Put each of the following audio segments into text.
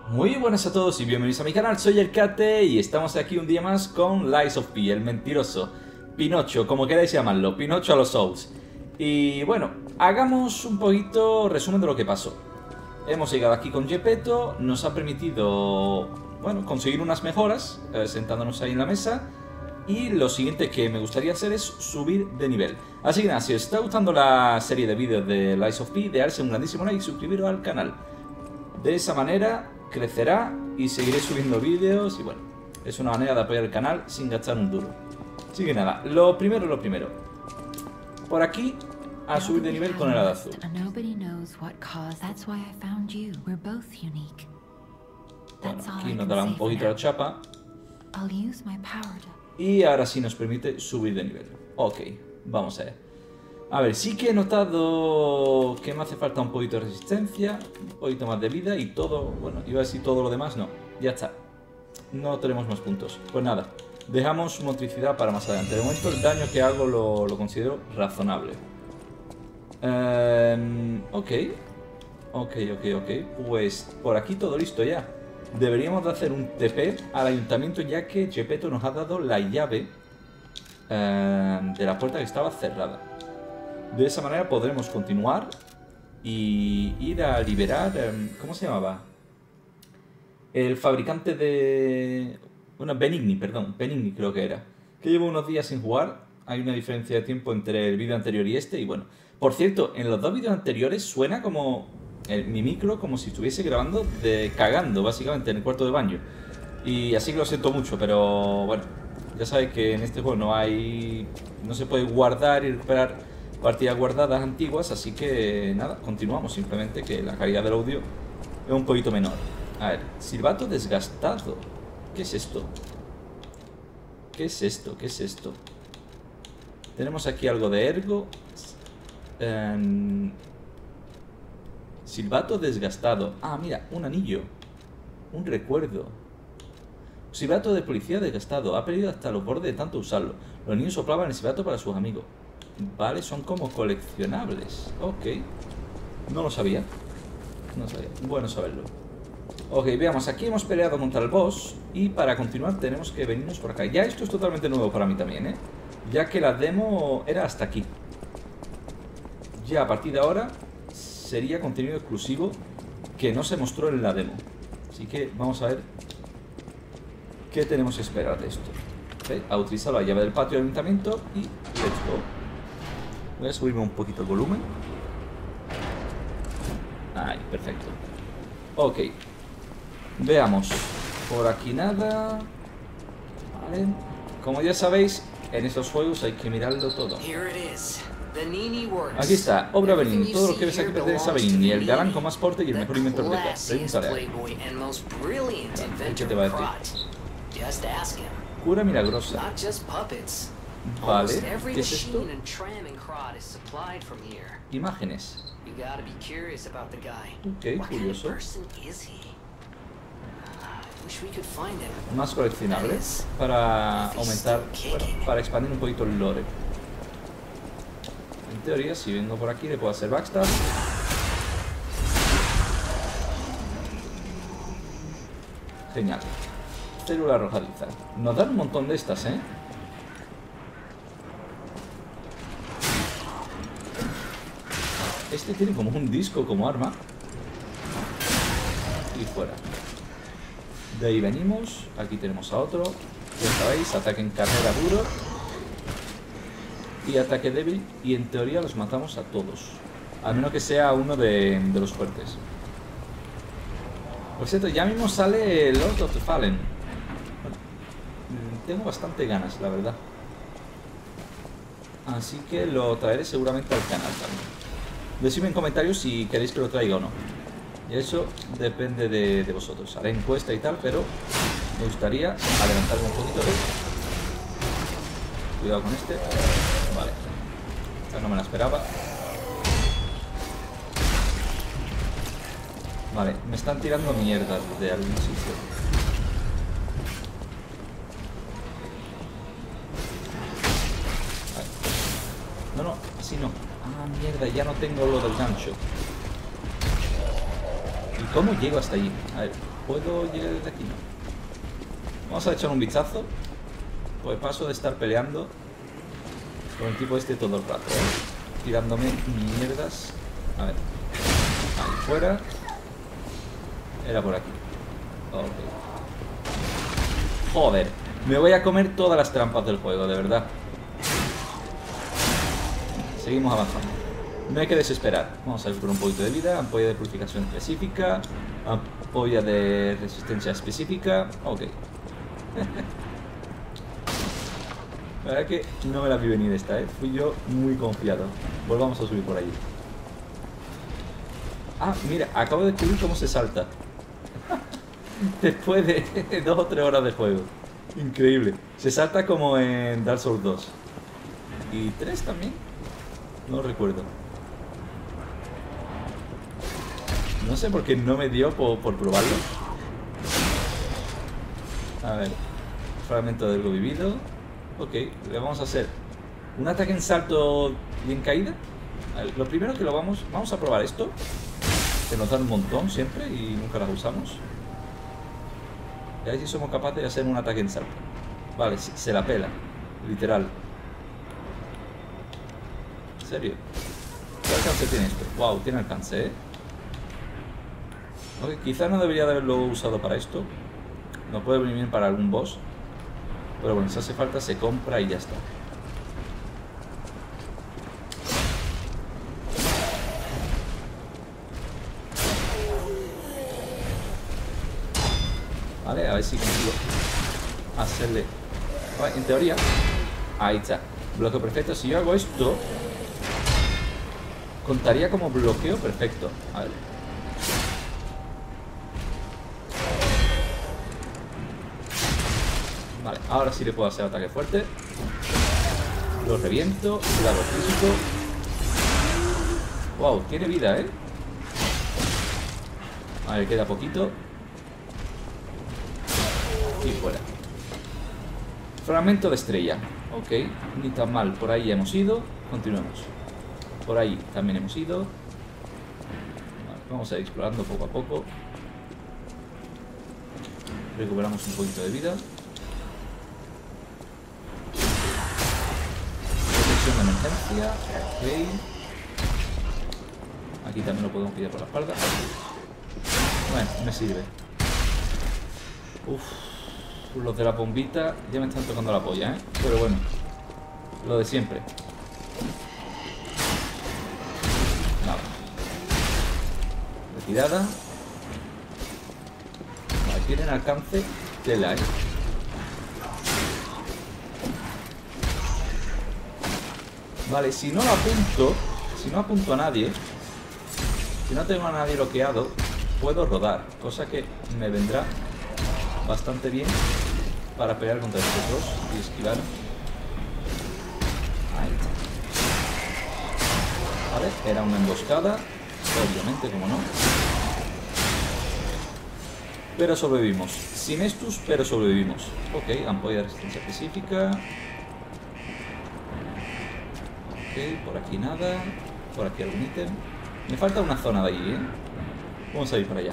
Muy buenas a todos y bienvenidos a mi canal, soy el Kate y estamos aquí un día más con Lies of P, el mentiroso, Pinocho, como queráis llamarlo, Pinocho a los Souls. Y bueno, hagamos un poquito resumen de lo que pasó. Hemos llegado aquí con Geppetto, nos ha permitido, bueno, conseguir unas mejoras, sentándonos ahí en la mesa. Y lo siguiente que me gustaría hacer es subir de nivel. Así que nada, si os está gustando la serie de vídeos de Lies of P, darse un grandísimo like y suscribiros al canal. De esa manera crecerá y seguiré subiendo vídeos y bueno, es una manera de apoyar el canal sin gastar un duro. Así que nada, lo primero. Por aquí, a subir de nivel con el hada azul. Bueno, aquí nos dará un poquito la chapa. Y ahora sí nos permite subir de nivel. Ok, vamos a ver. A ver, sí que he notado que me hace falta un poquito de resistencia, un poquito más de vida y todo, bueno, iba a decir todo lo demás, no, ya está. No tenemos más puntos. Pues nada, dejamos motricidad para más adelante. De momento el daño que hago lo considero razonable. Ok. Pues por aquí todo listo ya. Deberíamos de hacer un TP al ayuntamiento ya que Geppetto nos ha dado la llave de la puerta que estaba cerrada. De esa manera podremos continuar y ir a liberar... ¿cómo se llamaba? El fabricante de... Bueno, Benigni, perdón. Benigni creo que era. Que llevo unos días sin jugar. Hay una diferencia de tiempo entre el vídeo anterior y este. Y bueno, por cierto, en los dos vídeos anteriores suena como... mi micro como si estuviese grabando cagando, básicamente, en el cuarto de baño. Y así que lo siento mucho, pero bueno, ya sabéis que en este juego no se puede guardar y recuperar partidas guardadas antiguas, así que nada, continuamos, simplemente que la calidad del audio es un poquito menor. A ver, silbato desgastado. ¿Qué es esto? ¿Qué es esto? ¿Qué es esto? Tenemos aquí algo de ergo. Silbato desgastado. Ah, mira, un anillo. Un recuerdo. Silbato de policía desgastado. Ha perdido hasta los bordes de tanto usarlo. Los niños soplaban el silbato para sus amigos. Vale, son como coleccionables. Ok. No lo sabía. No sabía. Bueno saberlo. Ok, veamos. Aquí hemos peleado contra el boss. Y para continuar tenemos que venirnos por acá. Ya esto es totalmente nuevo para mí también, ¿eh? Ya que la demo era hasta aquí. Ya a partir de ahora sería contenido exclusivo que no se mostró en la demo. Así que vamos a ver qué tenemos que esperar de esto. ¿Okay? A utilizar la llave del patio del ayuntamiento y let's go. Voy a subirme un poquito el volumen. Ahí, perfecto. Ok. Veamos. Por aquí nada. Vale. Como ya sabéis, en estos juegos hay que mirarlo todo. Aquí está, obra Benigni. Todo lo que ves aquí pertenece a Benigni, el galán con más porte y el mejor inventor de todas. Pregúntale a él. ¿Qué te va a decir? Cura milagrosa. Vale, ¿qué es esto? Imágenes. Ok, curioso. Más coleccionables para aumentar, bueno, para expandir un poquito el lore. En teoría, si vengo por aquí, le puedo hacer backstab. Genial. Célula arrojadiza. Nos dan un montón de estas, ¿eh? Este tiene como un disco como arma. Y fuera. De ahí venimos. Aquí tenemos a otro. Ya sabéis, ataque en carrera duro. Y ataque débil, y en teoría los matamos a todos. Al menos que sea uno de los fuertes. Por cierto, ya mismo sale Lord of the Fallen. Bueno, tengo bastante ganas, la verdad. Así que lo traeré seguramente al canal también. Decidme en comentarios si queréis que lo traiga o no. Y eso depende de vosotros. Haré encuesta y tal, pero me gustaría adelantarme un poquito de... Cuidado con este. Vale. Esta no me la esperaba. Vale, me están tirando mierda de algún sitio. Vale. No, así no. Ah, mierda, ya no tengo lo del gancho. ¿Y cómo llego hasta allí? A ver, ¿puedo llegar desde aquí? No. Vamos a echar un vistazo. Pues paso de estar peleando con el tipo este todo el rato, tirándome mierdas. A ver. Ahí fuera. Era por aquí. Ok. Joder. Me voy a comer todas las trampas del juego, de verdad. Seguimos avanzando. No hay que desesperar. Vamos a ir por un poquito de vida. Ampolla de purificación específica. Ampolla de resistencia específica. Ok. La verdad que no me la vi venir esta, fui yo muy confiado. Volvamos a subir por allí. Ah, mira, acabo de descubrir cómo se salta. Después de 2 o 3 horas de juego. Increíble. Se salta como en Dark Souls 2. ¿Y 3 también? No recuerdo. No sé por qué no me dio por probarlo. A ver. Fragmento de algo vivido. Ok, le vamos a hacer un ataque en salto y en caída. A ver, lo primero que vamos a probar esto, que nos dan un montón siempre y nunca las usamos. Y a ver si somos capaces de hacer un ataque en salto. Vale, se la pela, literal. ¿En serio? ¿Qué alcance tiene esto? Wow, tiene alcance, Ok, quizás no debería de haberlo usado para esto. No puede venir bien para algún boss. Pero bueno, si hace falta se compra y ya está. Vale, a ver si consigo hacerle... Vale, en teoría... Ahí está. Bloqueo perfecto. Si yo hago esto... Contaría como bloqueo perfecto. A ver. Vale, ahora sí le puedo hacer ataque fuerte. Lo reviento, cuidado físico. Wow, tiene vida, A ver, queda poquito. Y fuera. Fragmento de estrella. Ok, ni tan mal. Por ahí hemos ido. Continuemos. Por ahí también hemos ido. Vale, vamos a ir explorando poco a poco. Recuperamos un poquito de vida. De emergencia, ok. Aquí también lo podemos pillar por la espalda. Bueno, me sirve. Uff, los de la bombita ya me están tocando la polla, pero bueno, lo de siempre. Nada. Retirada. Vale, tienen alcance tela, Vale, si no apunto a nadie, si no tengo a nadie bloqueado, puedo rodar, cosa que me vendrá bastante bien para pelear contra estos dos y esquivar. Ahí está. Vale, era una emboscada, obviamente, como no. Pero sobrevivimos. Sin estos, pero sobrevivimos. Ok, ampolla de resistencia específica. Por aquí nada. Por aquí algún ítem. Me falta una zona de ahí, Vamos a ir para allá.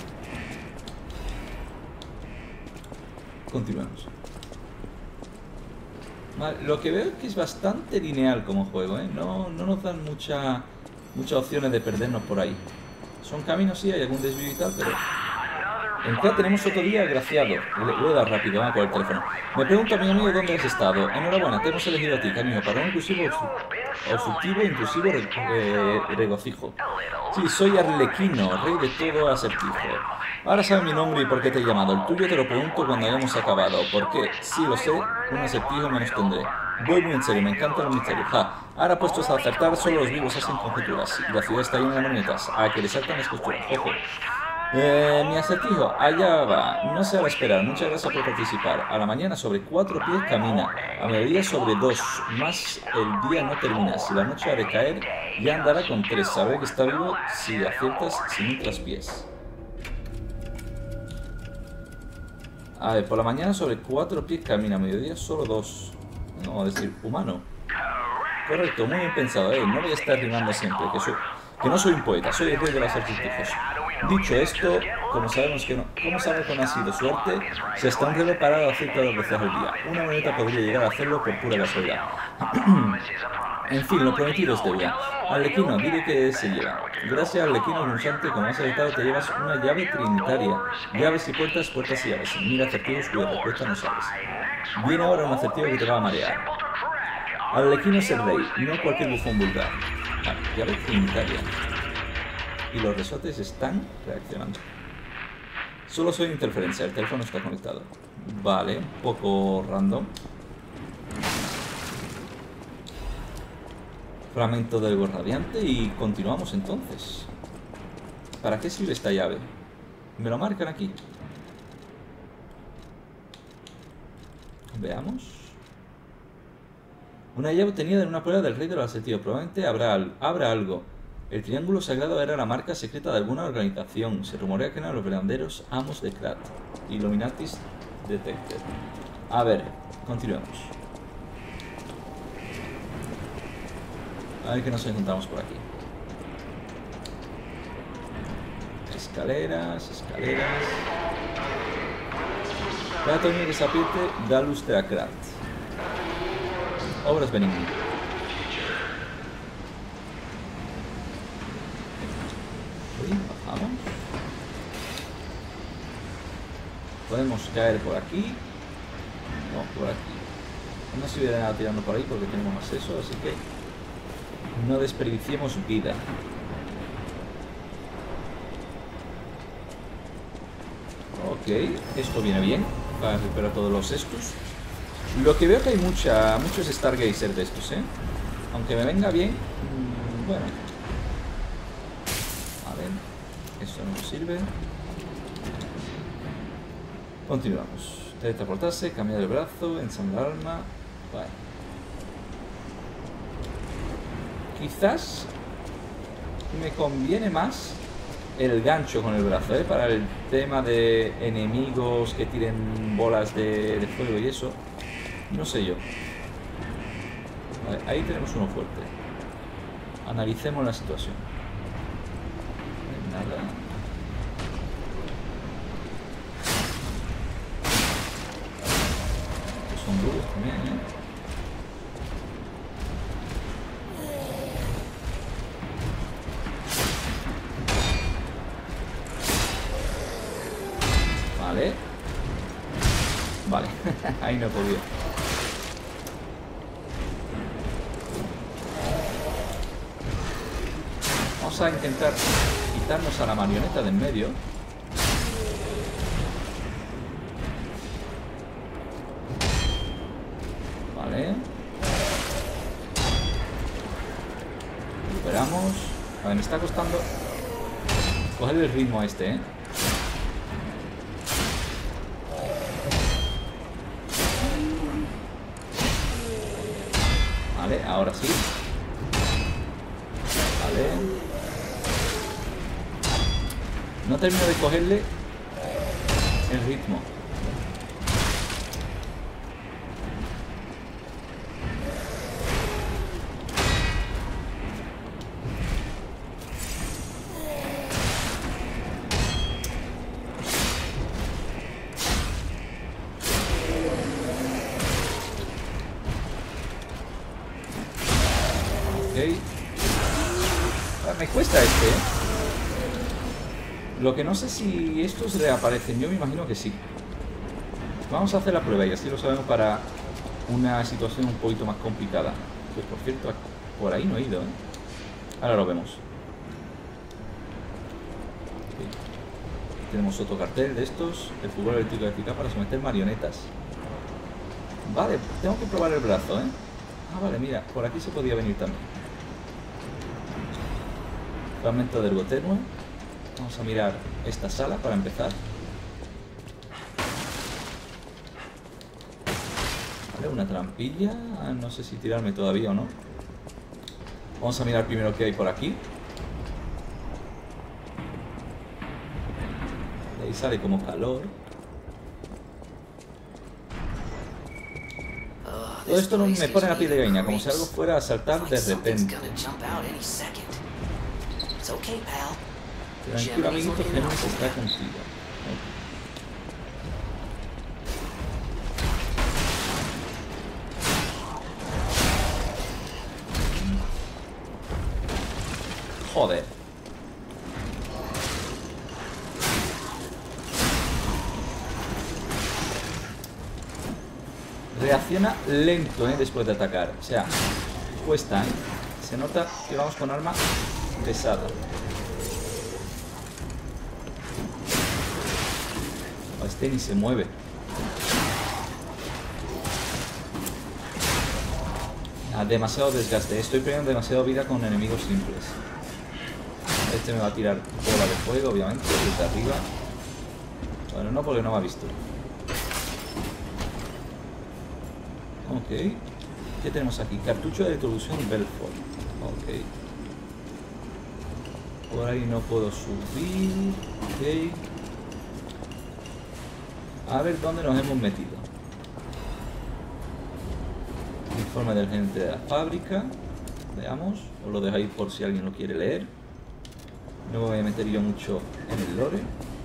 Continuemos. Vale, lo que veo es que es bastante lineal como juego, No nos dan muchas opciones de perdernos por ahí. Son caminos, sí, hay algún desvío y tal, pero... Entonces tenemos otro día agraciado. Le voy a dar rápido, con el teléfono. Me pregunta mi amigo dónde has estado. Enhorabuena, te hemos elegido a ti, cariño, para un inclusivo obstructivo, inclusivo regocijo. Sí, soy Arlequino, rey de todo acertijo. Ahora sabes mi nombre y por qué te he llamado. El tuyo te lo pregunto cuando hayamos acabado. ¿Por qué? Sí, lo sé, un acertijo menos tendré. Voy muy en serio, me encantan los misterios. Ahora puestos a acertar, solo los vivos hacen conjeturas. Y la ciudad está llena de marionetas. A que le saltan las costuras. Ojo. Mi acertijo, allá va. No se va a esperar. Muchas gracias por participar. A la mañana sobre 4 pies camina. A mediodía sobre 2. Más el día no termina. Si la noche ha de caer, ya andará con 3. Sabré que está vivo si aciertas sin un traspiés. A ver, por la mañana sobre 4 pies camina. A mediodía solo 2. No vamos a decir humano. Correcto, muy bien pensado. No voy a estar rimando siempre. Que no soy un poeta. Soy el rey de los acertijos. Dicho esto, como sabemos que no ha sido suerte, se está un reloj parado a ciertas veces al día. Una moneta podría llegar a hacerlo por pura casualidad. En fin, lo prometido es deuda. Arlequino, dile que se lleva. Gracias, Arlequino Punzante, como has aceptado, te llevas una llave trinitaria. Llaves y puertas, puertas y llaves. 1000 acertijos cuya respuesta no sabes. Viene ahora un acertijo que te va a marear. Arlequino es el rey, no cualquier bufón vulgar. Vale, llave trinitaria. Y los resortes están reaccionando. Solo soy interferencia, el teléfono está conectado. Vale, un poco random. Fragmento del Ego Radiante y continuamos entonces. ¿Para qué sirve esta llave? Me lo marcan aquí. Veamos. Una llave obtenida en una prueba del rey de los acertijos. Probablemente habrá algo. El triángulo sagrado era la marca secreta de alguna organización. Se rumorea que eran los verdaderos amos de Krat. Illuminatis Detected. A ver, continuemos. A ver qué nos encontramos por aquí. Escaleras, escaleras. Cada tornillo que se apriete da lustre a Krat. Obras benignas. Bajamos. Podemos caer por aquí. No, por aquí. No se hubiera nada tirando por ahí porque tenemos acceso, así que no desperdiciemos vida. Ok, esto viene bien para recuperar todos los estos. Lo que veo que hay muchos Stargazer de estos, ¿eh? Aunque me venga bien, bueno. A ver, esto no nos sirve. Continuamos. Teletransportarse, cambiar el brazo, ensamblar arma. Vale. Quizás me conviene más el gancho con el brazo, ¿eh? Para el tema de enemigos que tiren bolas de fuego y eso. No sé yo. Vale, ahí tenemos uno fuerte. Analicemos la situación. Nada. Estos son duros también, ¿eh? Vale. Vale, ahí no he podido. Vamos a intentar quitarnos a la marioneta de en medio. Vale. Recuperamos. A ver, me está costando coger el ritmo a este, ¿eh? Vale, ahora sí. Vale. No termino de cogerle el ritmo. Ok. Me cuesta este, ¿eh? Lo que no sé si estos reaparecen, yo me imagino que sí. Vamos a hacer la prueba y así lo sabemos para una situación un poquito más complicada. Pues por cierto, por ahí no he ido, ¿eh? Ahora lo vemos. Okay. Tenemos otro cartel de estos. El fútbol eléctrico eficaz para someter marionetas. Vale, tengo que probar el brazo, ¿eh? Ah, vale, mira, por aquí se podía venir también. Fragmento del Gotenue. Vamos a mirar esta sala para empezar. Vale, una trampilla. No sé si tirarme todavía o no. Vamos a mirar primero qué hay por aquí. De ahí sale como calor. Todo esto no me pone la piel de gallina, como si algo fuera a saltar de repente. Tranquilo, amiguito, Géminis está contigo. Joder. Reacciona lento, después de atacar. O sea, cuesta, Se nota que vamos con arma pesada. Este ni se mueve. Demasiado desgaste. Estoy perdiendo demasiado vida con enemigos simples. Este me va a tirar bola de fuego, obviamente, desde arriba. Bueno, no, porque no me ha visto. Ok. ¿Qué tenemos aquí? Cartucho de introducción Belfort. Ok. Por ahí no puedo subir. Ok. A ver dónde nos hemos metido. Informe del gerente de la fábrica. Veamos. Os lo dejo ahí por si alguien lo quiere leer. No me voy a meter yo mucho en el lore.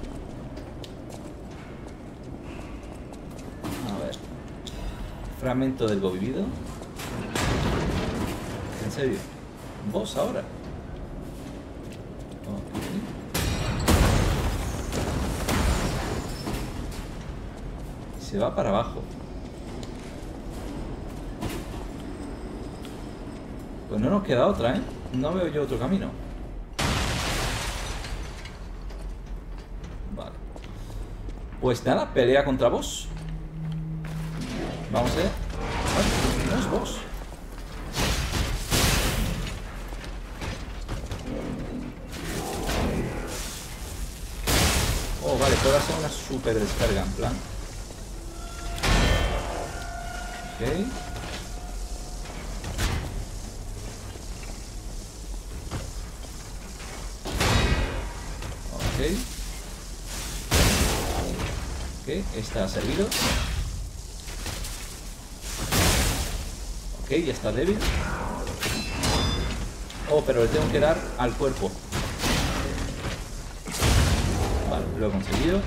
A ver. Fragmento del Go vivido. ¿En serio? ¿Vos ahora? Ok. Se va para abajo. Pues no nos queda otra, ¿eh? No veo yo otro camino. Vale. Pues nada, pelea contra boss. Vamos a ver. No es boss. Oh, vale, puedo hacer una super descarga en plan. Ok. Ok, está servido. Ok, ya está débil. Oh, pero le tengo que dar al cuerpo. Vale, lo he conseguido.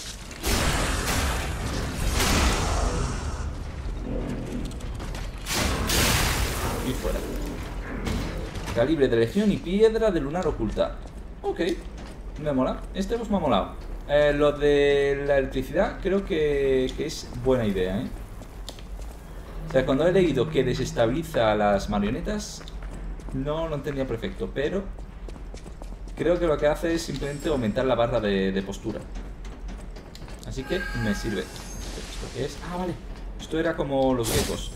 Y fuera. Calibre de legión y piedra de lunar oculta. Ok. Me mola. Este boss me ha molado. Lo de la electricidad creo que es buena idea, ¿eh? O sea, cuando he leído que desestabiliza a las marionetas, no lo entendía perfecto, pero creo que lo que hace es simplemente aumentar la barra de postura. Así que me sirve. ¿Esto qué es? Ah, vale. Esto era como los geckos.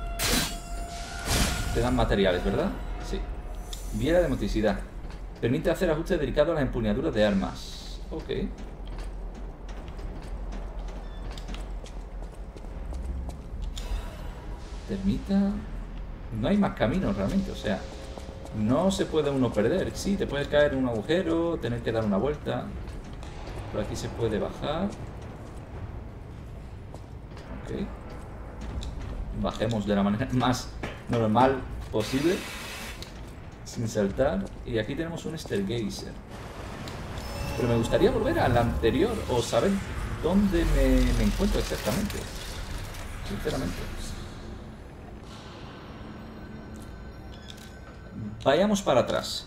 Te dan materiales, ¿verdad? Sí. Viera de motricidad. Permite hacer ajustes dedicados a las empuñaduras de armas. Ok. Termita. No hay más caminos realmente, o sea, no se puede uno perder. Sí, te puedes caer en un agujero, tener que dar una vuelta. Por aquí se puede bajar. Ok. Bajemos de la manera más normal posible, sin saltar. Y aquí tenemos un Stargazer. Pero me gustaría volver al anterior o saber dónde me encuentro exactamente. Sinceramente. Vayamos para atrás.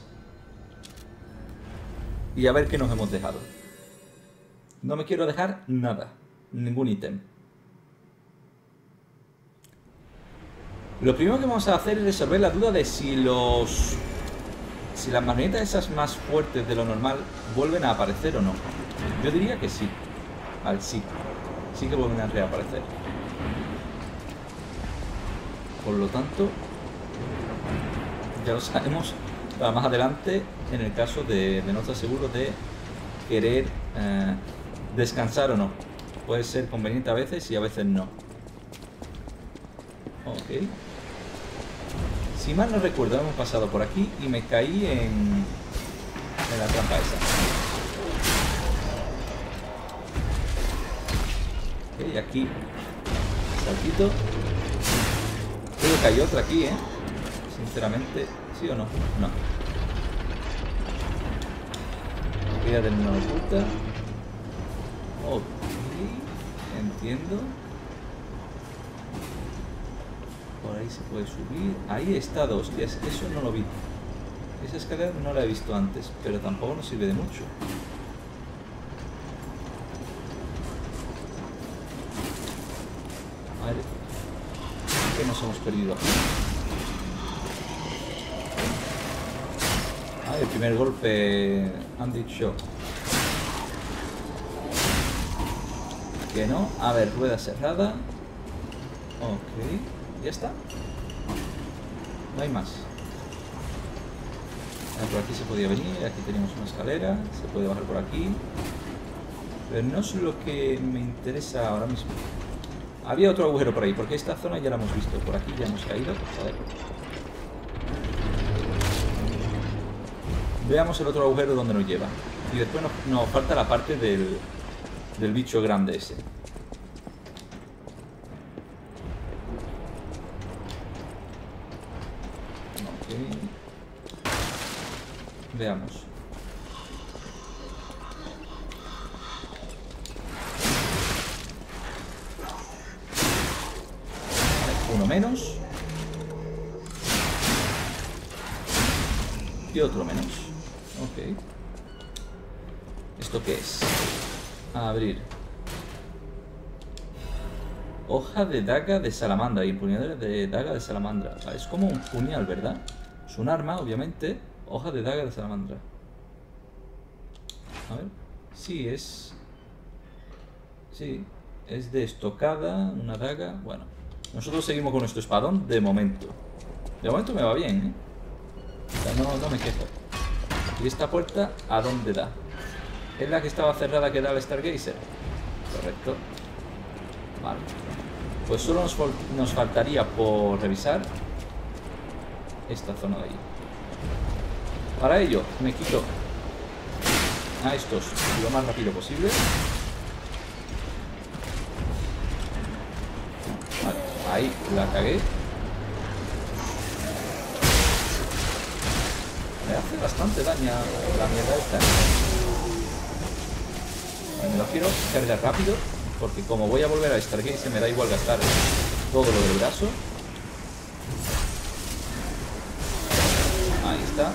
Y a ver qué nos hemos dejado. No me quiero dejar nada. Ningún ítem. Lo primero que vamos a hacer es resolver la duda de si las marionetas esas más fuertes de lo normal vuelven a aparecer o no. Yo diría que sí. Vale, sí. Sí que vuelven a reaparecer. Por lo tanto, ya lo sabemos para más adelante en el caso de no estar seguro de querer descansar o no. Puede ser conveniente a veces y a veces no. Ok. Si mal no recuerdo, hemos pasado por aquí y me caí en la trampa esa. Ok, aquí saltito. Creo que hay otra aquí, sinceramente. ¿Sí o no? No. Quería tener una oculta. Ok. Entiendo. Por ahí se puede subir. Ahí está, hostias. Eso no lo vi. Esa escalera no la he visto antes, pero tampoco nos sirve de mucho. A ver. ¿Qué nos hemos perdido aquí? Ah, el primer golpe. Andy Shock. Que no. A ver, rueda cerrada. Ok. ¿Ya está? No hay más. Por aquí se podía venir, aquí tenemos una escalera, se puede bajar por aquí. Pero no es lo que me interesa ahora mismo. Había otro agujero por ahí, porque esta zona ya la hemos visto. Por aquí ya hemos caído. A ver. Veamos el otro agujero donde nos lleva. Y después nos falta la parte del bicho grande ese. Ok. Veamos. Uno menos. Y otro menos. Ok. ¿Esto qué es? A abrir. Hoja de daga de salamandra. Y empuñadura de daga de salamandra. Es como un puñal, ¿verdad? Es un arma, obviamente. Hoja de daga de salamandra. A ver. Sí, es... Sí, es de estocada, una daga. Bueno, nosotros seguimos con nuestro espadón de momento. De momento me va bien, ¿eh? O sea, no me quejo. ¿Y esta puerta a dónde da? ¿Es la que estaba cerrada que da al Stargazer? Correcto. Vale. Pues solo nos faltaría por revisar esta zona de ahí. Para ello, me quito a estos lo más rápido posible. Vale, ahí la cagué. Me hace bastante daño la mierda esta. Vale, me lo quiero cargar rápido, porque como voy a volver a Stargaze me da igual gastar todo lo del brazo. Ahí está.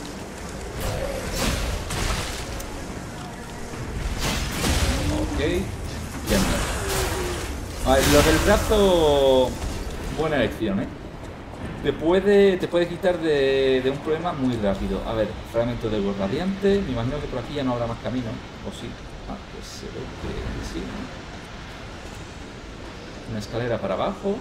Ok, bien. A ver, lo del brazo, buena elección, ¿eh? Te puede quitar de un problema muy rápido. A ver, fragmento de Gol Radiante. Me imagino que por aquí ya no habrá más camino. ¿O sí? Ah, pues se ve que sí, ¿no? Una escalera para abajo.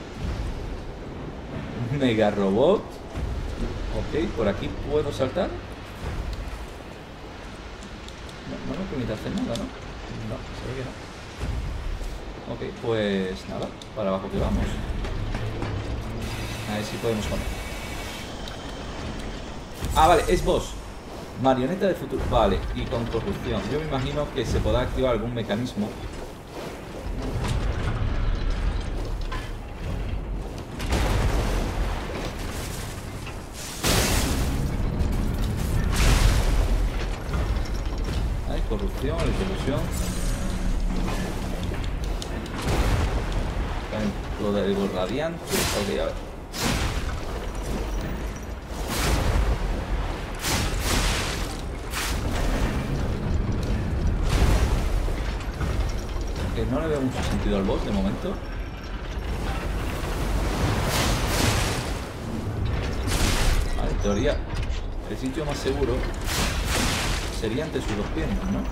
Un mega robot. Ok, por aquí puedo saltar. No me permite hacer nada, ¿no? No, se ve que no. Ok, pues nada, para abajo que vamos. A ver si podemos comer. Ah, vale, es boss. Marioneta del futuro. Vale, y con corrupción. Yo me imagino que se podrá activar algún mecanismo. Hay corrupción, ilusión. Lo del Gol Radiante. Ok, a ver. Que no le veo mucho sentido al boss de momento. Vale, en teoría el sitio más seguro sería ante sus dos piernas, ¿no?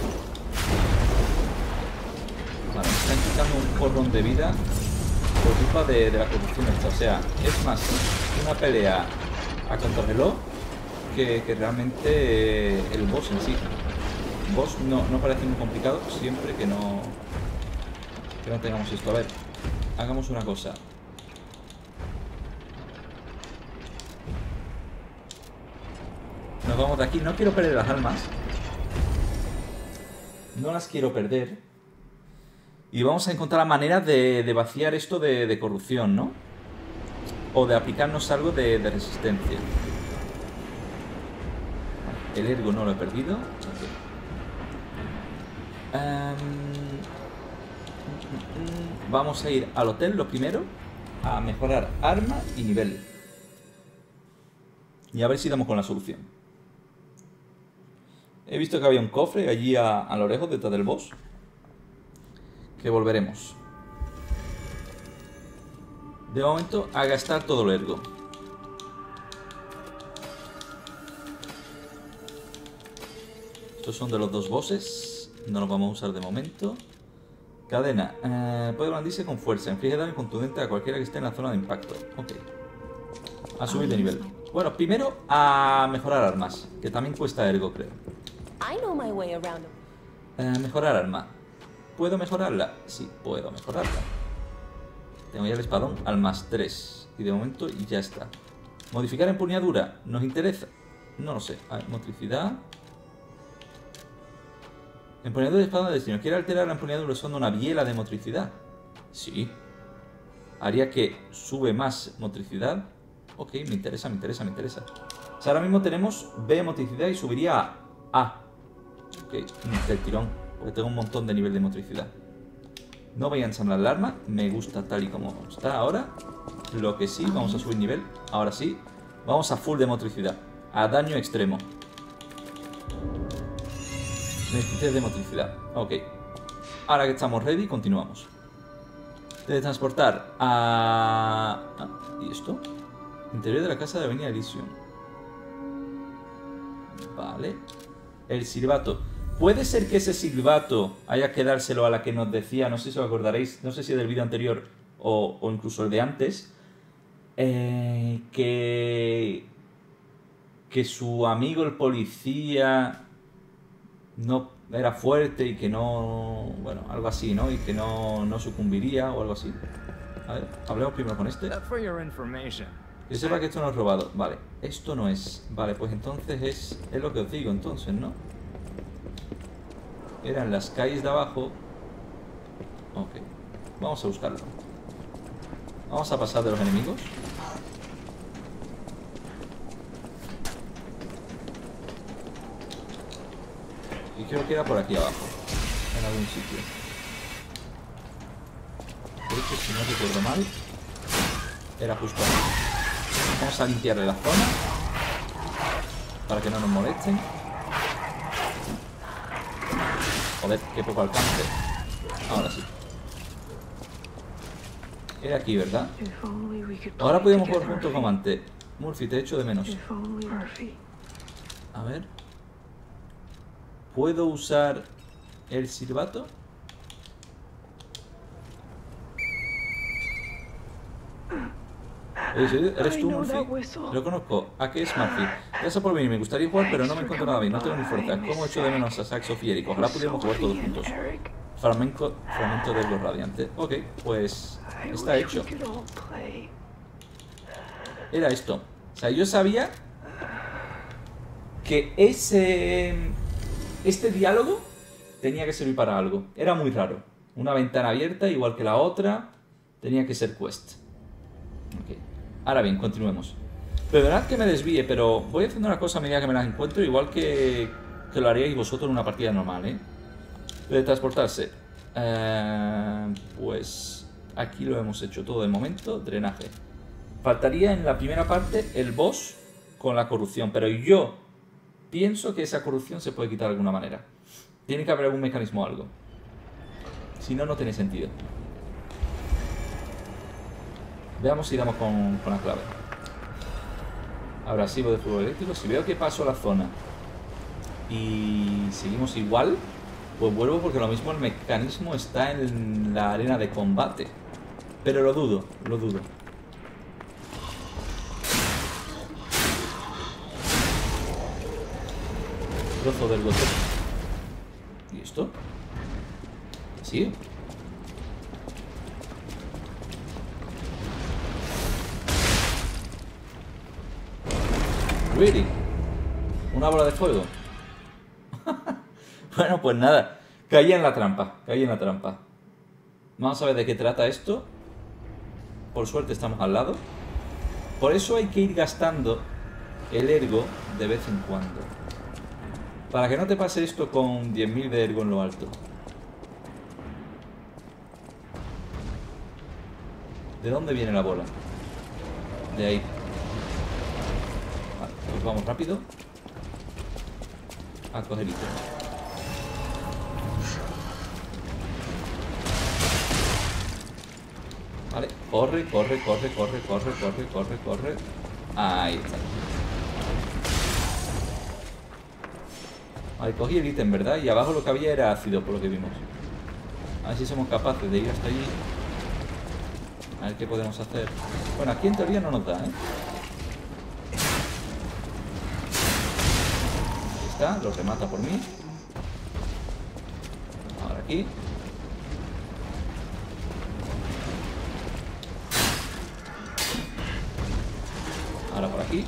Vale, me están quitando un porrón de vida por culpa de la corrupción esta. O sea, es más una pelea a contrarreloj que realmente el boss en sí. El boss no parece muy complicado siempre que no tengamos esto. A ver, hagamos una cosa. Nos vamos de aquí. No quiero perder las almas. No las quiero perder. Y vamos a encontrar la manera de vaciar esto de corrupción, ¿no? O de aplicarnos algo de resistencia. El ergo no lo he perdido. Okay. Vamos a ir al hotel lo primero, a mejorar arma y nivel. Y a ver si damos con la solución. He visto que había un cofre allí a lo lejos, detrás del boss. Que volveremos. De momento, a gastar todo el ergo. Estos son de los dos bosses. No los vamos a usar de momento. Cadena. Puede blandirse con fuerza. Inflige daño contundente a cualquiera que esté en la zona de impacto. Ok. A subir de nivel. Bueno, primero a mejorar armas. Que también cuesta ergo, creo. Mejorar arma. ¿Puedo mejorarla? Sí, puedo mejorarla. Tengo ya el espadón al +3. Y de momento ya está. Modificar empuñadura. ¿Nos interesa? No lo sé. A ver, motricidad. Empuñadura de espada de destino. ¿Quiere alterar la empuñadura usando una biela de motricidad? Sí. Haría que sube más motricidad. Ok, me interesa, me interesa, me interesa. O sea, ahora mismo tenemos B de motricidad y subiría a A. Ok, del tirón. Porque tengo un montón de nivel de motricidad. No voy a ensamblar el arma. Me gusta tal y como está ahora. Lo que sí, vamos a subir nivel. Ahora sí. Vamos a full de motricidad. A daño extremo. 23 de motricidad. Ok. Ahora que estamos ready, continuamos. Teletransportar a... ¿y esto? Interior de la casa de Avenida Elysium. Vale. El silbato. Puede ser que ese silbato haya que dárselo a la que nos decía, no sé si os acordaréis, no sé si del vídeo anterior o incluso el de antes, que su amigo el policía no era fuerte y que no, bueno, algo así, ¿no? Y que no sucumbiría o algo así. A ver, hablemos primero con este. Que sepa que esto no es robado. Vale, esto no es. Vale, pues entonces es lo que os digo entonces, ¿no? Eran las calles de abajo. Ok, vamos a buscarlo. Vamos a pasar de los enemigos. Y creo que era por aquí abajo, en algún sitio. De hecho, si no recuerdo mal, era justo aquí. Vamos a limpiarle la zona para que no nos molesten. Joder, qué poco alcance. Ahora sí. Era aquí, ¿verdad? Ahora podemos jugar juntos como antes. Murphy, te echo de menos. A ver. ¿Puedo usar el silbato? ¿Eres tú, Murphy? Lo conozco. ¿A qué es Murphy? Gracias por venir. Me gustaría jugar, pero no me encuentro nada bien. No tengo ni fuerza. ¿Cómo echo de menos a Saxo y Eric? Ojalá pudiéramos jugar todos juntos. Fragmento de los radiantes. Ok, pues está hecho. Era esto. O sea, yo sabía que este diálogo tenía que servir para algo. Era muy raro. Una ventana abierta, igual que la otra. Tenía que ser quest. Ok. Ahora bien, continuemos. Perdonad que me desvíe, pero voy haciendo una cosa a medida que me las encuentro, igual que lo haríais vosotros en una partida normal, ¿eh? De transportarse. Pues aquí lo hemos hecho todo de momento. Drenaje. Faltaría en la primera parte el boss con la corrupción, pero yo pienso que esa corrupción se puede quitar de alguna manera. Tiene que haber algún mecanismo o algo. Si no, no tiene sentido. Veamos si damos con la clave. Abrasivo de fuego eléctrico. Si veo que paso la zona y seguimos igual, pues vuelvo, porque lo mismo el mecanismo está en la arena de combate. Pero lo dudo, lo dudo. Trozo del botón. ¿Y esto? ¿Sí? Really? ¿Una bola de fuego? Bueno, pues nada. Caí en la trampa. Caí en la trampa. Vamos a ver de qué trata esto. Por suerte estamos al lado. Por eso hay que ir gastando el ergo de vez en cuando. Para que no te pase esto con 10.000 de ergo en lo alto. ¿De dónde viene la bola? De ahí. Vale, pues vamos rápido a coger ítem. Vale, corre, corre, corre, corre, corre, corre, corre, corre. Ahí está. Vale, cogí el ítem, ¿verdad? Y abajo lo que había era ácido, por lo que vimos. A ver si somos capaces de ir hasta allí. A ver qué podemos hacer. Bueno, aquí en teoría no nos da, ¿eh? Ahí está, lo remata por mí. Ahora aquí. Ahora por aquí.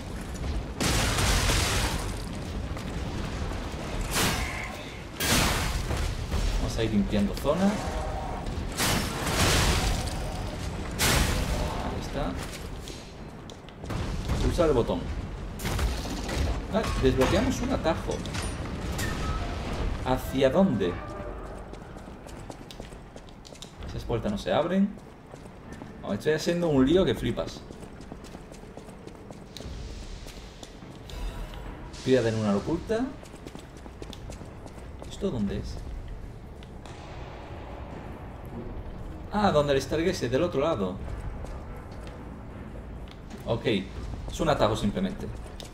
Vamos a ir limpiando zona. Ahí está. Pulsar el botón. Vale, desbloqueamos un atajo. ¿Hacia dónde? Esas puertas no se abren. Oh, estoy haciendo un lío que flipas. Piedra en una oculta. ¿Esto dónde es? Ah, donde el Stargaze, del otro lado. Ok, es un atajo simplemente.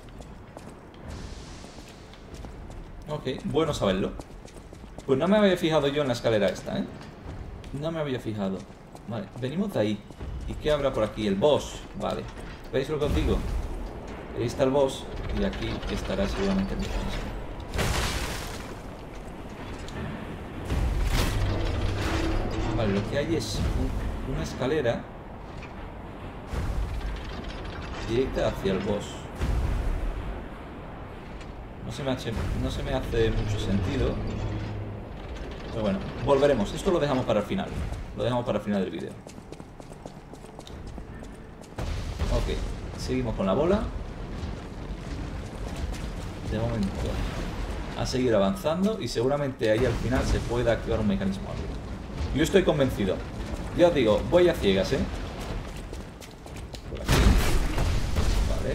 Ok, bueno saberlo. Pues no me había fijado yo en la escalera esta, ¿eh? No me había fijado. Vale, venimos de ahí. ¿Y qué habrá por aquí? El boss. Vale. ¿Veis lo que os digo? Ahí está el boss. Y aquí estará seguramente el mecanismo. Vale, lo que hay es una escalera directa hacia el boss. No se me hace mucho sentido. Pero bueno, volveremos. Esto lo dejamos para el final. Lo dejamos para el final del vídeo. Ok, seguimos con la bola. De momento a seguir avanzando y seguramente ahí al final se pueda activar un mecanismo o algo. Yo estoy convencido. Ya os digo, voy a ciegas, ¿eh? Por aquí. Vale.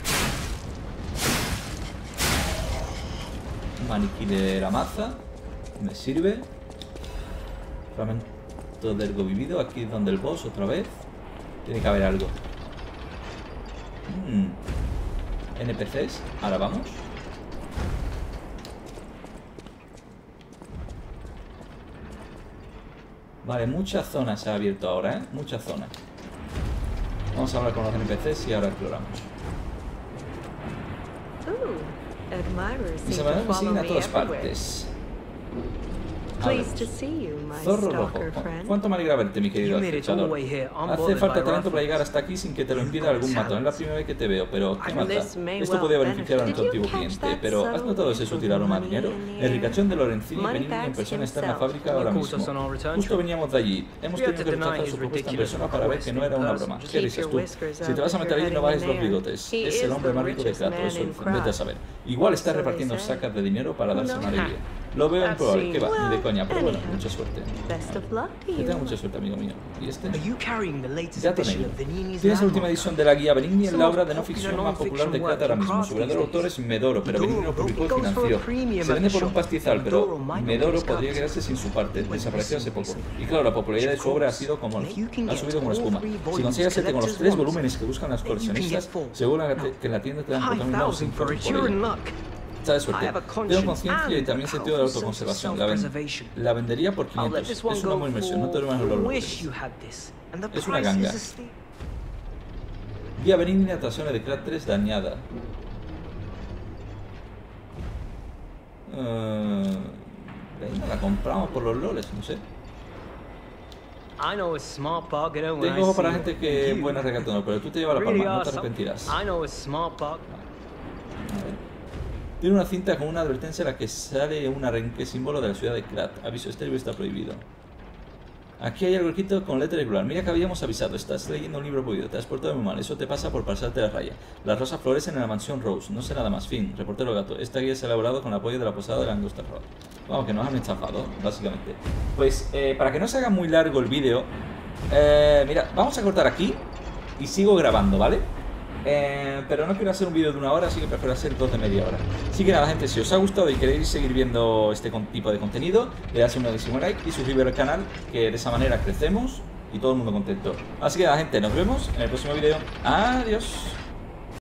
Maniquí de la maza. Me sirve. Fragmento de ergo vivido. Aquí es donde el boss otra vez. Tiene que haber algo. NPCs. Ahora vamos. Vale, muchas zonas se ha abierto ahora, ¿eh? Muchas zonas. Vamos a hablar con los NPCs y ahora exploramos. Mis admiradores me siguen a todas partes. Zorro rojo. ¿Cuánto me alegra verte, mi querido acechador? Hace falta talento para llegar hasta aquí sin que te lo impida algún matón. Es la primera vez que te veo, pero ¿qué mata? Esto podría beneficiar a nuestro antiguo cliente. Pero ¿has notado ese sutil aroma a dinero? El ricachón de Lorenzini Benigni en persona está en la fábrica ahora mismo. Justo veníamos de allí. Hemos tenido que rechazar su propuesta en persona para ver que no era una broma. ¿Qué dices tú? Si te vas a meter allí, no bajes los bigotes. Es el hombre más rico de Kratos, eso vete a saber. Igual está repartiendo sacas de dinero para darse una alegría. Lo veo improbable, que va, ni de coña, pero bueno, mucha suerte. Que tenga mucha suerte, amigo mío. ¿Y este? Gato Negro. Tienes la última edición de la guía Benigni, en la obra de no ficción más popular de Krat ahora mismo. Su verdadero autor es Medoro, pero Benigni lo publicó y financió. Se vende por un pastizal, pero Medoro podría quedarse sin su parte. Desapareció hace poco. Y claro, la popularidad de su obra ha subido como espuma. Si consigues hacerte con los 3 volúmenes que buscan las coleccionistas, seguro que en la tienda te dan protagonismo sin por ello. Está de suerte. Tengo conciencia y también sentido de autoconservación. La vendería por 500. Es una buena inversión, no te duermas los logros. Es una ganga. Guía Benigni, atracciones de Krat 3 dañada. Venga, la compramos por los loles, no sé. Tengo ojo para gente que es buena regatona, pero tú te llevas la palma, no te arrepentirás. Tiene una cinta con una advertencia en la que sale un arenque símbolo de la ciudad de Krat. Aviso, este libro está prohibido. Aquí hay algo escrito con letra irregular. Mira que habíamos avisado. Estás leyendo un libro prohibido. Te has portado muy mal. Eso te pasa por pasarte la raya. Las rosas florecen en la mansión Rose. No sé nada más. Fin. Reportero gato. Esta guía se ha elaborado con el apoyo de la posada de la Angusta Road. Vamos, que nos han estafado, básicamente. Pues, para que no se haga muy largo el vídeo, Mira, vamos a cortar aquí y sigo grabando, ¿vale? Pero no quiero hacer un vídeo de 1 hora, así que prefiero hacer 2 de media hora. Así que nada, gente, si os ha gustado y queréis seguir viendo este tipo de contenido, le dais un grandísimo like y suscribiros al canal, que de esa manera crecemos y todo el mundo contento. Así que nada, gente, nos vemos en el próximo vídeo. Adiós.